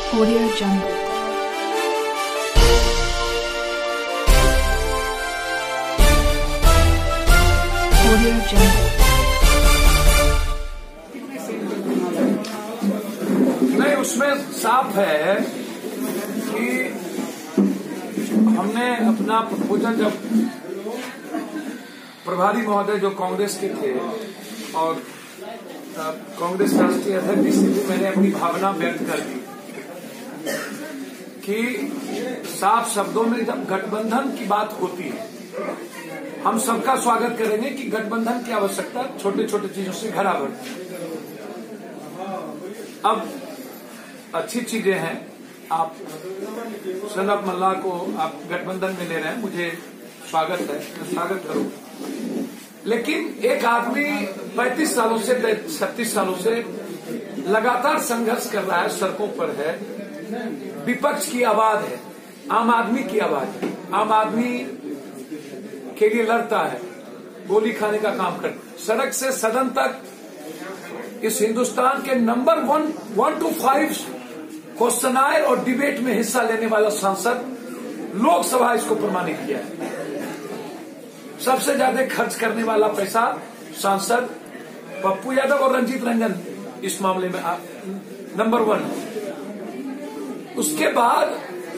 Audio Jungle. Audio Jungle. नहीं, उसमें साफ है कि हमने अपना प्रपोजल जब प्रभारी महोदय जो कांग्रेस के थे और कांग्रेस राष्ट्रीय अध्यक्ष जी से मैंने अपनी भावना व्यक्त कर दी कि साफ शब्दों में जब गठबंधन की बात होती है, हम सबका स्वागत करेंगे कि गठबंधन की आवश्यकता छोटे छोटे चीजों से घरा बढ़ती है। अब अच्छी चीजें हैं, आप सनत मल्ला को आप गठबंधन में ले रहे हैं, मुझे स्वागत है, स्वागत करो। लेकिन एक आदमी 35 सालों से 36 सालों से लगातार संघर्ष कर रहा है, सड़कों पर है, विपक्ष की आवाज है, आम आदमी की आवाज है, आम आदमी के लिए लड़ता है, गोली खाने का काम करता है, सड़क से सदन तक इस हिंदुस्तान के नंबर 1 to 5 क्वेश्चनायर और डिबेट में हिस्सा लेने वाला सांसद, लोकसभा इसको प्रमाणित किया है। सबसे ज्यादा खर्च करने वाला पैसा सांसद पप्पू यादव और रंजीत रंजन इस मामले में नंबर 1। उसके बाद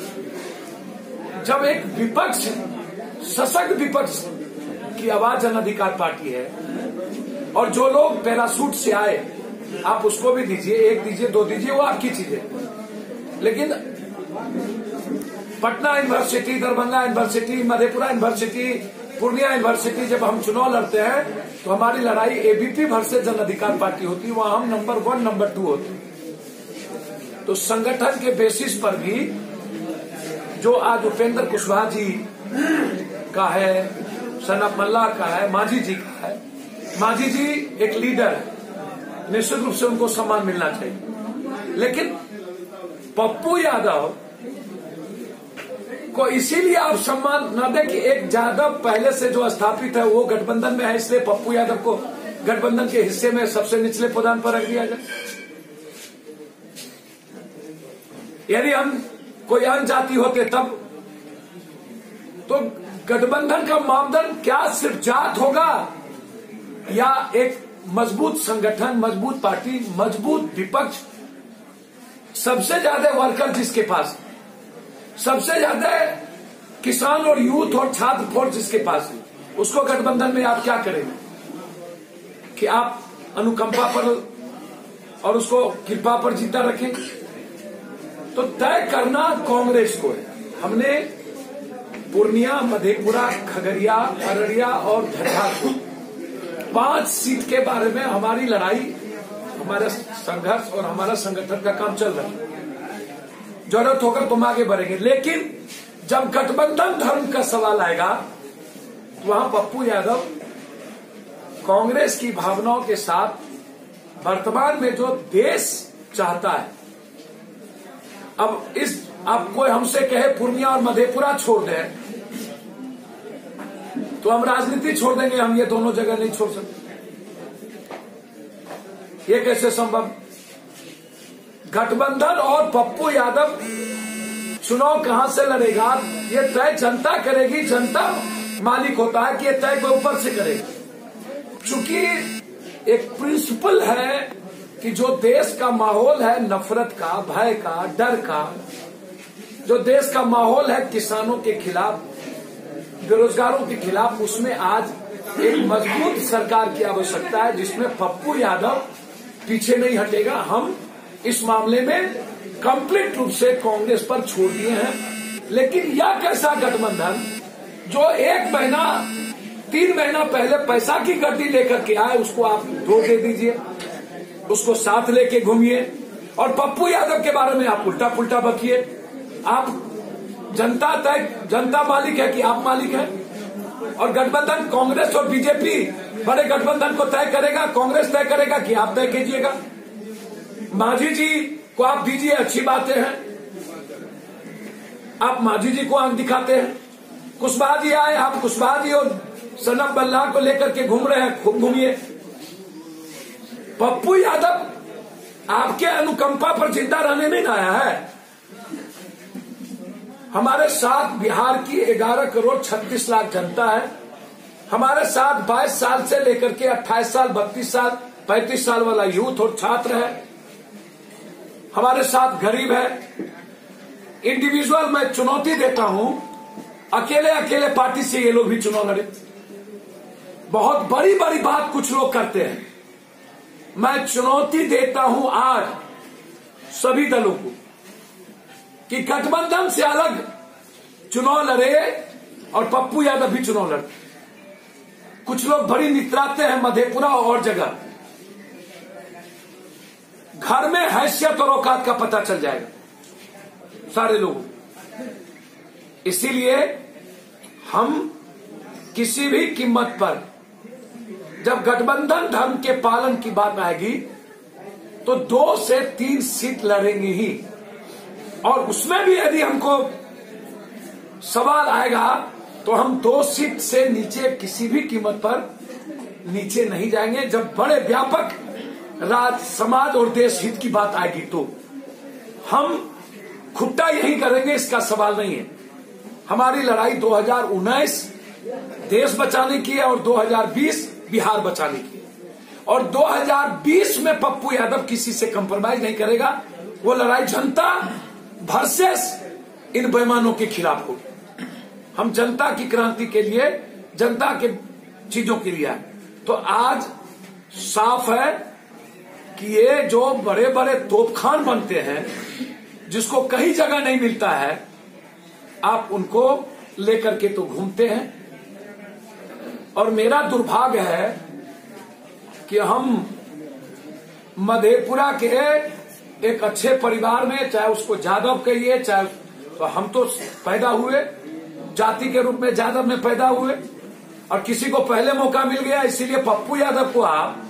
जब एक विपक्ष, सशक्त विपक्ष की आवाज जन अधिकार पार्टी है, और जो लोग पैराशूट से आए, आप उसको भी दीजिए, 1 दीजिए, 2 दीजिए, वो आपकी चीज है। लेकिन Patna university, Darbhanga university, Madhepura university, Purnia university, जब हम चुनाव लड़ते हैं तो हमारी लड़ाई एबीपी वर्सेस जन अधिकार पार्टी होती है, वहां हम नंबर 1 नंबर 2 होते हैं। तो संगठन के बेसिस पर भी जो आज उपेंद्र कुशवाहा जी का है, सनत मल्ला का है, मांझी जी का है, मांझी जी एक लीडर है, निश्चित रूप से उनको सम्मान मिलना चाहिए। लेकिन पप्पू यादव को इसीलिए आप सम्मान न दें कि एक यादव पहले से जो स्थापित है वो गठबंधन में है, इसलिए पप्पू यादव को गठबंधन के हिस्से में सबसे निचले पदान पर रख दिया जाए। यदि हम कोई अन्य जाति होते तब तो गठबंधन का मापदंड क्या सिर्फ जात होगा, या एक मजबूत संगठन, मजबूत पार्टी, मजबूत विपक्ष, सबसे ज्यादा वर्कर जिसके पास, सबसे ज्यादा किसान और यूथ और छात्र फोर्स जिसके पास है, उसको गठबंधन में आप क्या करेंगे? कि आप अनुकंपा पर और उसको कृपा पर जिंदा रखेंगे? तो तय करना कांग्रेस को है। हमने पूर्णिया, मधेपुरा, खगड़िया, अररिया और झंझारपुर 5 सीट के बारे में हमारी लड़ाई, हमारा संघर्ष और हमारा संगठन का काम चल रहा है। जरूरत होकर तुम आगे बढ़ेंगे, लेकिन जब गठबंधन धर्म का सवाल आएगा तो वहां पप्पू यादव कांग्रेस की भावनाओं के साथ वर्तमान में जो देश चाहता है, अब कोई हमसे कहे पूर्णिया और मधेपुरा छोड़ दें तो हम राजनीति छोड़ देंगे, हम ये दोनों जगह नहीं छोड़ सकते। ये कैसे संभव? गठबंधन और पप्पू यादव चुनाव कहां से लड़ेगा, ये तय जनता करेगी। जनता मालिक होता है कि ये तय कोई ऊपर से करेगा। चूंकि एक प्रिंसिपल है कि जो देश का माहौल है नफरत का, भय का, डर का, जो देश का माहौल है किसानों के खिलाफ, बेरोजगारों के खिलाफ, उसमें आज एक मजबूत सरकार की आवश्यकता है जिसमें पप्पू यादव पीछे नहीं हटेगा। हम इस मामले में कंप्लीट रूप से कांग्रेस पर छोड़ दिए हैं। लेकिन यह कैसा गठबंधन जो 1 महीना 3 महीना पहले पैसा की गड्डी लेकर के आए, उसको आप 2 दे दीजिए, उसको साथ लेके घूमिए, और पप्पू यादव के बारे में आप उल्टा पुल्टा बकिए। आप जनता मालिक है कि आप मालिक हैं? और गठबंधन कांग्रेस और बीजेपी बड़े गठबंधन को तय करेगा, कांग्रेस तय करेगा कि आप तय कीजिएगा? मांझी जी को आप दीजिए, अच्छी बातें हैं, आप मांझी जी को आंख दिखाते हैं। कुशवाहा जी आए, आप कुशवाहा जी और सनत मल्ला को लेकर के घूम रहे हैं, खूब घूमिए। पप्पू यादव आपके अनुकंपा पर जिंदा रहने नहीं आया है, हमारे साथ बिहार की 11 करोड़ 36 लाख जनता है। हमारे साथ 22 साल से लेकर के 28 साल, 32 साल, 35 साल वाला यूथ और छात्र है। हमारे साथ गरीब है। इंडिविजुअल मैं चुनौती देता हूं, अकेले अकेले पार्टी से ये लोग भी चुनाव लड़े। बहुत बड़ी बड़ी बात कुछ लोग करते हैं। मैं चुनौती देता हूं आज सभी दलों को कि गठबंधन से अलग चुनाव लड़े और पप्पू यादव भी चुनाव लड़े। कुछ लोग बड़ी नितराते हैं मधेपुरा और जगह। घर में हैसियत और औकात का पता चल जाएगा सारे लोगों। इसीलिए हम किसी भी कीमत पर जब गठबंधन धर्म के पालन की बात आएगी तो 2 से 3 सीट लड़ेंगे ही। और उसमें भी यदि हमको सवाल आएगा तो हम 2 सीट से नीचे किसी भी कीमत पर नीचे नहीं जाएंगे। जब बड़े व्यापक राज्य, समाज और देश हित की बात आएगी तो हम खुट्टा यही करेंगे, इसका सवाल नहीं है। हमारी लड़ाई 2019 देश बचाने की है और 2020 बिहार बचाने की है। और 2020 में पप्पू यादव किसी से कंप्रोमाइज नहीं करेगा। वो लड़ाई जनता वर्सेस इन बेईमानों के खिलाफ होगी। हम जनता की क्रांति के लिए, जनता के चीजों के लिए आए। तो आज साफ है कि ये जो बड़े बड़े तोपखान बनते हैं, जिसको कहीं जगह नहीं मिलता है, आप उनको लेकर के तो घूमते हैं। और मेरा दुर्भाग्य है कि हम मधेपुरा के एक अच्छे परिवार में, चाहे उसको यादव कहिए, चाहे तो हम तो पैदा हुए जाति के रूप में यादव में पैदा हुए और किसी को पहले मौका मिल गया, इसीलिए पप्पू यादव को आप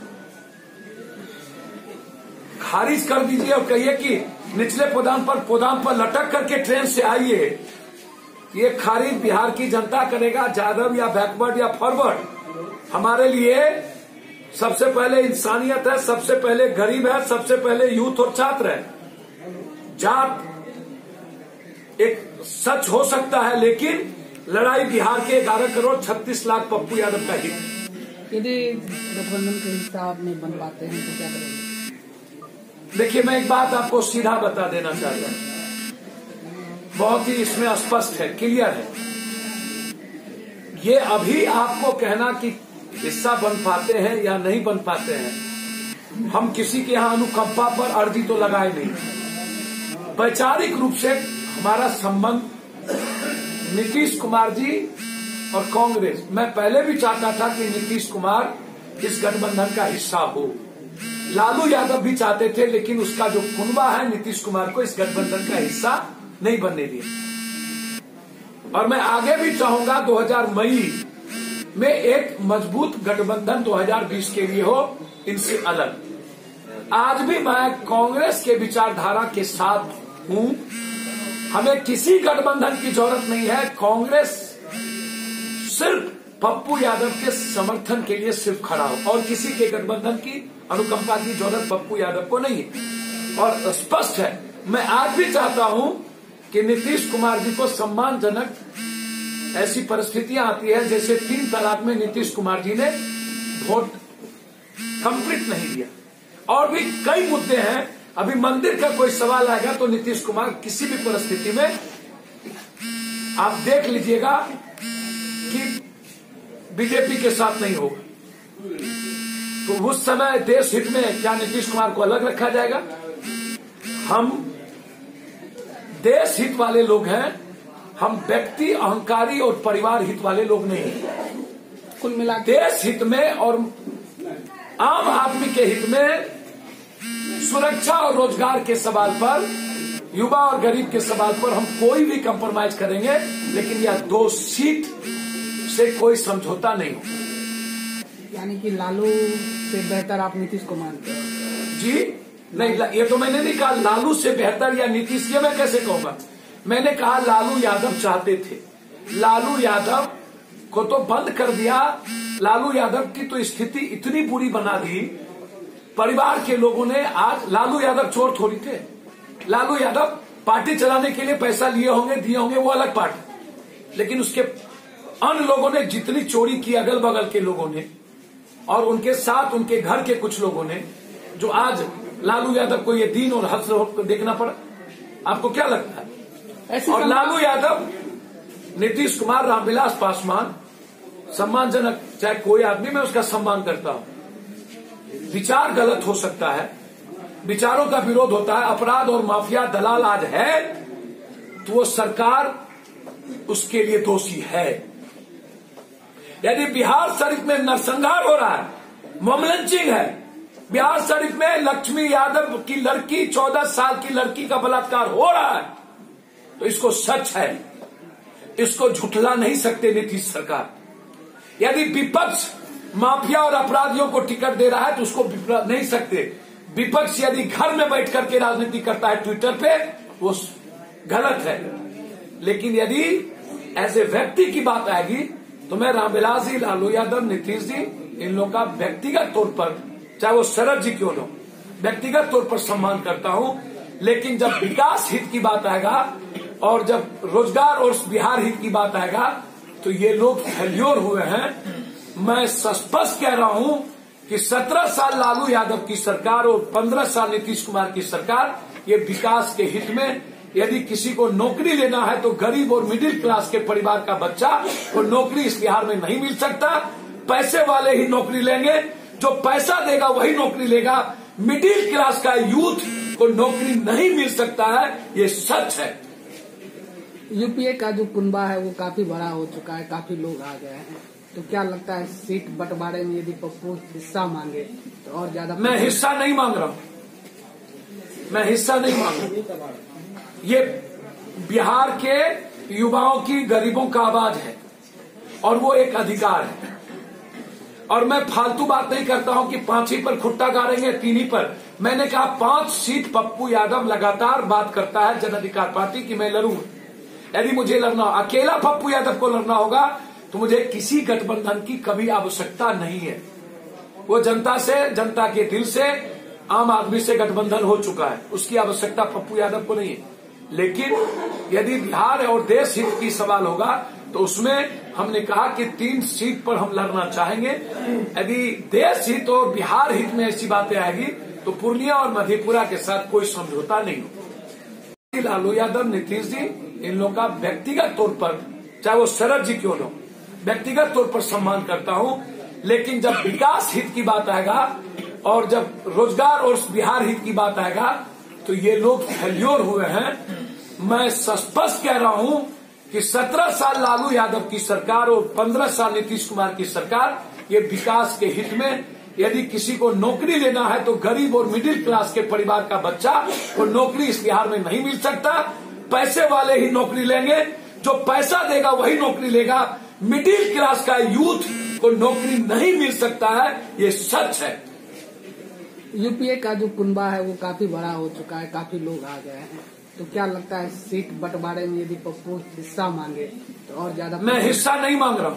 खारिज कर दीजिए और कहिए कि निचले पोदाम पर लटक करके ट्रेन से आइए। ये खारिज बिहार की जनता करेगा, यादव या बैकवर्ड या फॉरवर्ड। हमारे लिए सबसे पहले इंसानियत है, सबसे पहले गरीब है, सबसे पहले यूथ और छात्र है। जात एक सच हो सकता है, लेकिन लड़ाई बिहार के 11 करोड़ 36 लाख पप्पू यादव का हित। यदि गठबंधन के हिस्सा आप नहीं बन पाते हैं तो क्या करेंगे? देखिए, मैं एक बात आपको सीधा बता देना चाहता हूं, बहुत ही इसमें स्पष्ट है, क्लियर है। ये अभी आपको कहना कि हिस्सा बन पाते हैं या नहीं बन पाते हैं, हम किसी के यहां अनुकंपा पर अर्जी तो लगाए नहीं। वैचारिक रूप से हमारा संबंध नीतीश कुमार जी और कांग्रेस, मैं पहले भी चाहता था कि नीतीश कुमार इस गठबंधन का हिस्सा हो। लालू यादव भी चाहते थे, लेकिन उसका जो कुनबा है नीतीश कुमार को इस गठबंधन का हिस्सा नहीं बनने दिया। और मैं आगे भी चाहूंगा 2000 मई में एक मजबूत गठबंधन 2020 के लिए हो, इनसे अलग। आज भी मैं कांग्रेस के विचारधारा के साथ हूं। हमें किसी गठबंधन की जरूरत नहीं है। कांग्रेस सिर्फ पप्पू यादव के समर्थन के लिए सिर्फ खड़ा हो और किसी के गठबंधन की अनुकंपा की जरूरत पप्पू यादव को नहीं है। और स्पष्ट है, मैं आज भी चाहता हूं कि नीतीश कुमार जी को सम्मानजनक ऐसी परिस्थितियां आती है जैसे 3 तलाक में नीतीश कुमार जी ने वोट कंप्लीट नहीं दिया। और भी कई मुद्दे हैं। अभी मंदिर का कोई सवाल आएगा तो नीतीश कुमार किसी भी परिस्थिति में आप देख लीजिएगा कि बीजेपी के साथ नहीं होगा। तो उस समय देश हित में क्या नीतीश कुमार को अलग रखा जाएगा? हम देश हित वाले लोग हैं, हम व्यक्ति अहंकारी और परिवार हित वाले लोग नहीं। कुल मिला देश हित में और आम आदमी के हित में, सुरक्षा और रोजगार के सवाल पर, युवा और गरीब के सवाल पर हम कोई भी कंप्रोमाइज करेंगे, लेकिन यह 2 सीट से कोई समझौता नहीं होगा। यानी कि लालू से बेहतर आप नीतीश को मानते हैं? जी नहीं, ये तो मैंने नहीं कहा लालू से बेहतर या नीतीश, ये मैं कैसे कहूंगा। मैंने कहा लालू यादव चाहते थे, लालू यादव को तो बंद कर दिया। लालू यादव की तो स्थिति इतनी बुरी बना दी परिवार के लोगों ने। आज लालू यादव चोर थोड़ी थे, लालू यादव पार्टी चलाने के लिए पैसा लिए होंगे, दिए होंगे, वो अलग पार्टी। लेकिन उसके अन्य लोगों ने जितनी चोरी की, अगल बगल के लोगों ने और उनके साथ उनके घर के कुछ लोगों ने, जो आज लालू यादव को ये दीन और हस्र देखना पड़ा, आपको क्या लगता है? और लालू यादव, नीतीश कुमार, रामविलास पासवान सम्मानजनक, चाहे कोई आदमी, मैं उसका सम्मान करता हूं। विचार गलत हो सकता है, विचारों का विरोध होता है, अपराध और माफिया दलाल आज है तो वो सरकार उसके लिए दोषी है। यदि बिहार शरीफ में नरसंहार हो रहा है, मॉब लिंचिंग है, बिहार शरीफ में लक्ष्मी यादव की लड़की, 14 साल की लड़की का बलात्कार हो रहा है, तो इसको सच है, इसको झुठला नहीं सकते नीतीश सरकार। यदि विपक्ष माफिया और अपराधियों को टिकट दे रहा है तो उसको विपरा नहीं सकते। विपक्ष यदि घर में बैठ करके राजनीति करता है ट्विटर पे, वो गलत है। लेकिन यदि ऐसे व्यक्ति की बात आएगी तो मैं रामविलास जी, लालू यादव, नीतीश जी, इन लोगों का व्यक्तिगत तौर पर, चाहे वो शरद जी क्यों न हो, व्यक्तिगत तौर पर सम्मान करता हूं। लेकिन जब विकास हित की बात आएगा और जब रोजगार और बिहार हित की बात आएगा तो ये लोग फेल्योर हुए हैं। मैं स्पष्ट कह रहा हूं कि 17 साल लालू यादव की सरकार और 15 साल नीतीश कुमार की सरकार, ये विकास के हित में, यदि किसी को नौकरी लेना है तो गरीब और मिडिल क्लास के परिवार का बच्चा को नौकरी इस बिहार में नहीं मिल सकता। पैसे वाले ही नौकरी लेंगे, जो पैसा देगा वही नौकरी लेगा। मिडिल क्लास का यूथ को नौकरी नहीं मिल सकता है, ये सच है। यूपीए का जो कुनबा है वो काफी बड़ा हो चुका है, काफी लोग आ गए हैं, तो क्या लगता है सीट बंटवारे में यदि पप्पू हिस्सा मांगे तो और ज्यादा? मैं हिस्सा नहीं मांग रहा हूं, मैं हिस्सा नहीं मांग रहा। ये बिहार के युवाओं की, गरीबों का आवाज है और वो एक अधिकार है। और मैं फालतू बात नहीं करता हूं कि 5 ही पर खुट्टा गाड़ेंगे, 3 ही पर। मैंने कहा 5 सीट पप्पू यादव लगातार बात करता है जन अधिकार पार्टी की, मैं लड़ूंगा। यदि मुझे लड़ना, अकेला पप्पू यादव को लड़ना होगा तो मुझे किसी गठबंधन की कभी आवश्यकता नहीं है। वो जनता से, जनता के दिल से, आम आदमी से गठबंधन हो चुका है, उसकी आवश्यकता पप्पू यादव को नहीं है। लेकिन यदि बिहार और देश हित की सवाल होगा तो उसमें हमने कहा कि 3 सीट पर हम लड़ना चाहेंगे। यदि देश हित और बिहार हित में ऐसी बातें आएगी तो पूर्णिया और मधेपुरा के साथ कोई समझौता नहीं हो। लालू यादव, नीतीश जी, इन लोगों का व्यक्तिगत तौर पर, चाहे वो शरद जी क्यों न हो, व्यक्तिगत तौर पर सम्मान करता हूं। लेकिन जब विकास हित की बात आएगा और जब रोजगार और बिहार हित की बात आएगा तो ये लोग फेल्योर हुए हैं। मैं स्पष्ट कह रहा हूं कि 17 साल लालू यादव की सरकार और 15 साल नीतीश कुमार की सरकार, ये विकास के हित में, यदि किसी को नौकरी लेना है तो गरीब और मिडिल क्लास के परिवार का बच्चा को नौकरी इस बिहार में नहीं मिल सकता। पैसे वाले ही नौकरी लेंगे, जो पैसा देगा वही नौकरी लेगा। मिडिल क्लास का यूथ को नौकरी नहीं मिल सकता है, ये सच है। यूपीए का जो कुनबा है वो काफी बड़ा हो चुका है, काफी लोग आ गए हैं, तो क्या लगता है सीट बंटवारे में यदि पप्पू हिस्सा मांगे तो और ज्यादा? मैं हिस्सा नहीं मांग रहा हूं,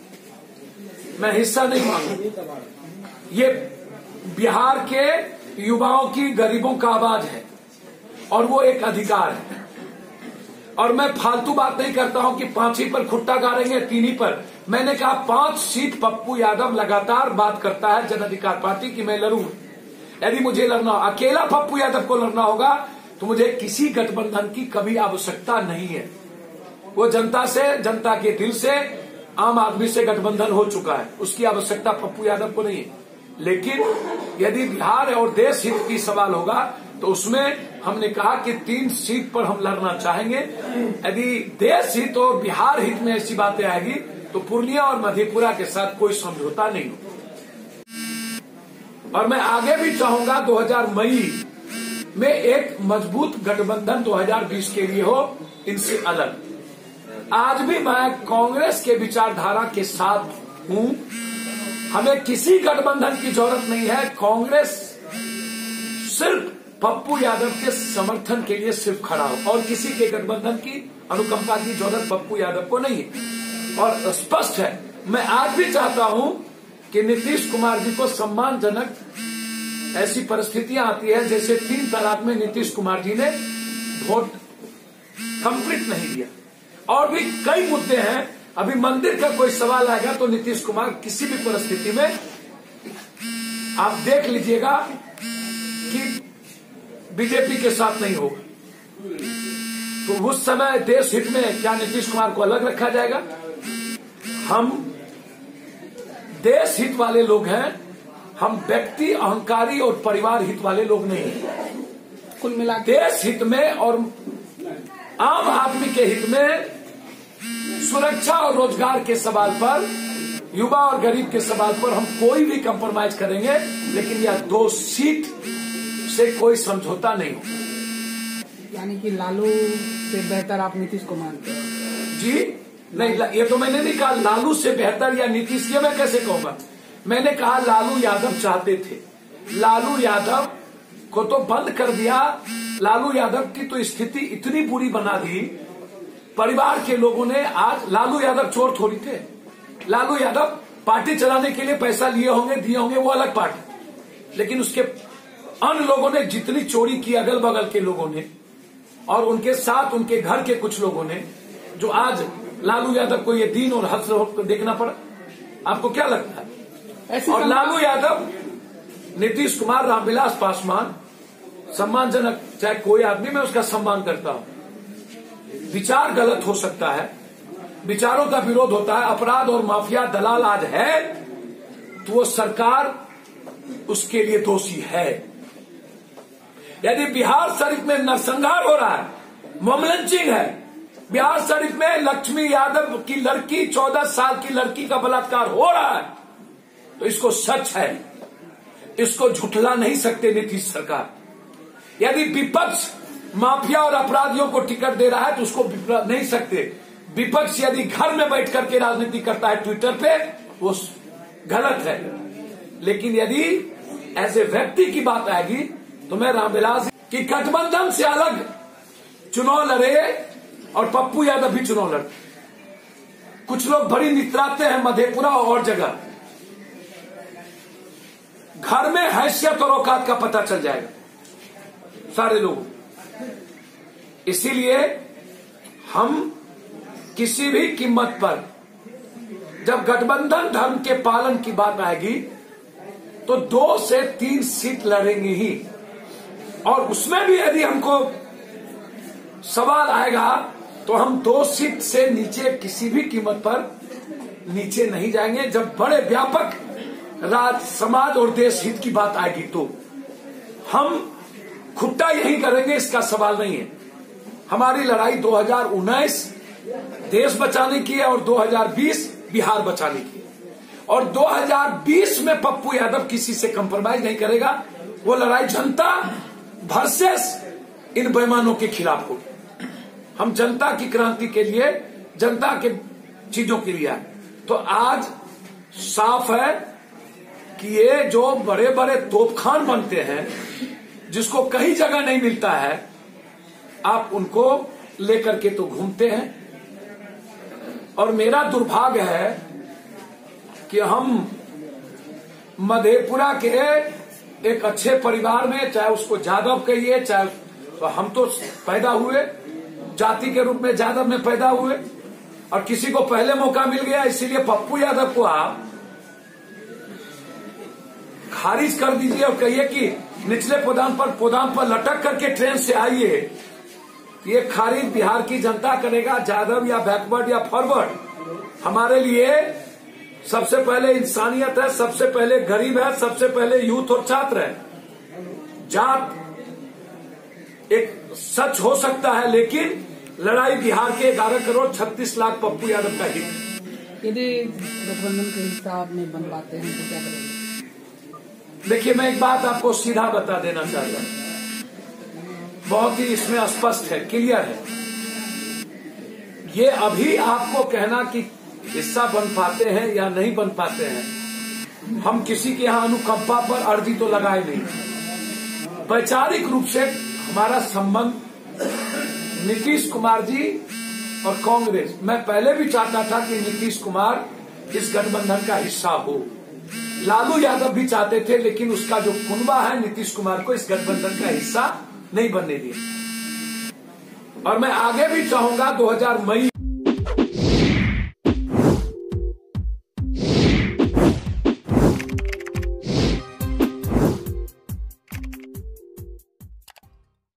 मैं हिस्सा नहीं मांग रहा। ये बिहार के युवाओं की, गरीबों का आवाज है और वो एक अधिकार है। और मैं फालतू बात नहीं करता हूं कि 5 ही पर खुट्टा गाड़ेंगे, 3 ही पर। मैंने कहा 5 सीट पप्पू यादव लगातार बात करता है जन अधिकार पार्टी की, मैं लड़ूंगा। यदि मुझे लड़ना, अकेला पप्पू यादव को लड़ना होगा तो मुझे किसी गठबंधन की कभी आवश्यकता नहीं है। वो जनता से, जनता के दिल से, आम आदमी से गठबंधन हो चुका है, उसकी आवश्यकता पप्पू यादव को नहीं है। लेकिन यदि बिहार और देश हित की सवाल होगा तो उसमें हमने कहा कि 3 सीट पर हम लड़ना चाहेंगे। यदि देश हित और बिहार हित में ऐसी बातें आएगी तो पूर्णिया और मधेपुरा के साथ कोई समझौता नहीं हो। और मैं आगे भी चाहूंगा 2000 मई में एक मजबूत गठबंधन 2020 के लिए हो, इनसे अलग। आज भी मैं कांग्रेस के विचारधारा के साथ हूं। हमें किसी गठबंधन की जरूरत नहीं है। कांग्रेस सिर्फ पप्पू यादव के समर्थन के लिए सिर्फ खड़ा हो और किसी के गठबंधन की अनुकंपा की जरूरत पप्पू यादव को नहीं है। और स्पष्ट है, मैं आज भी चाहता हूं कि नीतीश कुमार जी को सम्मानजनक ऐसी परिस्थितियां आती है जैसे 3 तलाक में नीतीश कुमार जी ने वोट कंप्लीट नहीं दिया। और भी कई मुद्दे हैं। अभी मंदिर का कोई सवाल आएगा तो नीतीश कुमार किसी भी परिस्थिति में आप देख लीजिएगा कि बीजेपी के साथ नहीं होगा। तो उस समय देश हित में क्या नीतीश कुमार को अलग रखा जाएगा? हम देश हित वाले लोग हैं, हम व्यक्ति अहंकारी और परिवार हित वाले लोग नहीं हैं। कुल मिला देश हित में और आम आदमी के हित में, सुरक्षा और रोजगार के सवाल पर, युवा और गरीब के सवाल पर हम कोई भी कंप्रोमाइज करेंगे, लेकिन यह 2 सीट से कोई समझौता नहीं हो। यानी कि लालू से बेहतर आप नीतीश को मानते हैं? जी नहीं, ये तो मैंने नहीं कहा लालू से बेहतर या नीतीश, ये मैं कैसे कहूंगा। मैंने कहा लालू यादव चाहते थे, लालू यादव को तो बंद कर दिया। लालू यादव की तो स्थिति इतनी बुरी बना दी परिवार के लोगों ने। आज लालू यादव चोर थोड़ी थे। लालू यादव पार्टी चलाने के लिए पैसा लिए होंगे, दिए होंगे, वो अलग पार्टी, लेकिन उसके अन्य लोगों ने जितनी चोरी की, अगल बगल के लोगों ने और उनके साथ उनके घर के कुछ लोगों ने, जो आज लालू यादव को ये दीन और हस्र देखना पड़ा। आपको क्या लगता है? और लालू यादव, नीतीश कुमार, रामविलास पासवान सम्मानजनक, चाहे कोई आदमी, मैं उसका सम्मान करता हूं। विचार गलत हो सकता है, विचारों का विरोध होता है, अपराध और माफिया दलाल आज है तो वो सरकार उसके लिए दोषी है। यदि बिहार शरीफ में नरसंहार हो रहा है, मॉब लिंचिंग है, बिहार शरीफ में लक्ष्मी यादव की लड़की, 14 साल की लड़की का बलात्कार हो रहा है, तो इसको सच है, इसको झुठला नहीं सकते नीतीश सरकार। यदि विपक्ष माफिया और अपराधियों को टिकट दे रहा है तो उसको नहीं सकते। विपक्ष यदि घर में बैठ करके राजनीति करता है ट्विटर पे, वो गलत है। लेकिन यदि ऐसे व्यक्ति की बात आएगी तो मैं रामविलास की गठबंधन से अलग चुनाव लड़े और पप्पू यादव भी चुनाव लड़े। कुछ लोग बड़ी नितराते हैं मधेपुरा और जगह, घर में हैसियत और औकात का पता चल जाएगा सारे लोगों। इसीलिए हम किसी भी कीमत पर, जब गठबंधन धर्म के पालन की बात आएगी तो 2 से 3 सीट लड़ेंगे ही। और उसमें भी यदि हमको सवाल आएगा तो हम 2 सीट से नीचे किसी भी कीमत पर नीचे नहीं जाएंगे। जब बड़े व्यापक राज्य, समाज और देश हित की बात आएगी तो हम खुट्टा यही करेंगे, इसका सवाल नहीं है। हमारी लड़ाई 2019 देश बचाने की है और 2020 बिहार बचाने की है। और 2020 में पप्पू यादव किसी से कंप्रोमाइज नहीं करेगा। वो लड़ाई जनता वर्सेस इन बेईमानों के खिलाफ होगी। हम जनता की क्रांति के लिए, जनता के चीजों के लिए आए। तो आज साफ है कि ये जो बड़े बड़े तोपखान बनते हैं, जिसको कहीं जगह नहीं मिलता है, आप उनको लेकर के तो घूमते हैं। और मेरा दुर्भाग्य है कि हम मधेपुरा के एक अच्छे परिवार में, चाहे उसको यादव कहिए, चाहे तो हम तो पैदा हुए जाति के रूप में यादव में पैदा हुए और किसी को पहले मौका मिल गया, इसीलिए पप्पू यादव को आप खारिज कर दीजिए और कहिए कि निचले पौधान पर लटक करके ट्रेन से आइए। ये खारिज बिहार की जनता करेगा, यादव या बैकवर्ड या फॉरवर्ड। हमारे लिए सबसे पहले इंसानियत है, सबसे पहले गरीब है, सबसे पहले यूथ और छात्र है। जात एक सच हो सकता है, लेकिन लड़ाई बिहार के 11 करोड़ 36 लाख पप्पू यादव का हित। यदि गठबंधन का हिस्सा आप नहीं बन पाते हैं तो क्या करेंगे? देखिए, मैं एक बात आपको सीधा बता देना चाहता हूं, बहुत ही इसमें स्पष्ट है, क्लियर है। ये अभी आपको कहना कि हिस्सा बन पाते हैं या नहीं बन पाते हैं, हम किसी के यहाँ अनुकंपा पर अर्जी तो लगाए नहीं। वैचारिक रूप से हमारा संबंध नीतीश कुमार जी और कांग्रेस, मैं पहले भी चाहता था कि नीतीश कुमार इस गठबंधन का हिस्सा हो। लालू यादव भी चाहते थे, लेकिन उसका जो कुनबा है नीतीश कुमार को इस गठबंधन का हिस्सा नहीं बनने दिया। और मैं आगे भी चाहूंगा 2000 मई